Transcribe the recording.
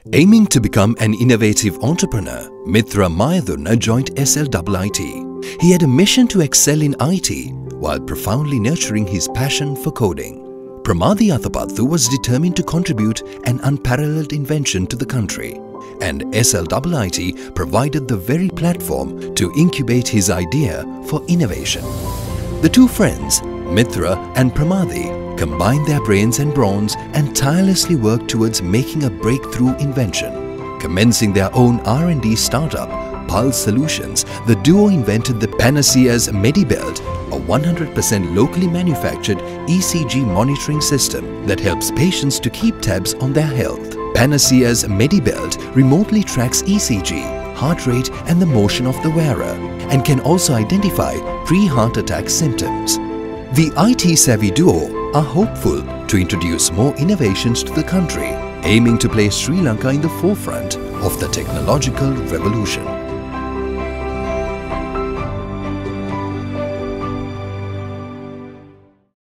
Aiming to become an innovative entrepreneur, Mitra Mayadurna joined SLIT. He had a mission to excel in IT while profoundly nurturing his passion for coding. Pramadhi Athapathu was determined to contribute an unparalleled invention to the country, and SLIT provided the very platform to incubate his idea for innovation. The two friends, Mitra and Pramadhi, combined their brains and brawn and tirelessly worked towards making a breakthrough invention. Commencing their own R&D startup, Pulse Solutions, the duo invented the Panacea's MediBelt, a 100% locally manufactured ECG monitoring system that helps patients to keep tabs on their health. Panacea's MediBelt remotely tracks ECG, heart rate and the motion of the wearer, and can also identify pre-heart attack symptoms. The IT-savvy duo are hopeful to introduce more innovations to the country, aiming to place Sri Lanka in the forefront of the technological revolution.